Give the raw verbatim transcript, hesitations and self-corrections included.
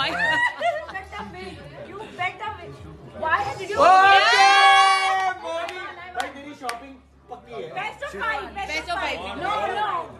better win. You better win. Why did you? Okay, Mouni. भाई तेरी shopping पक्की है. Best of five. Best of five. No, no.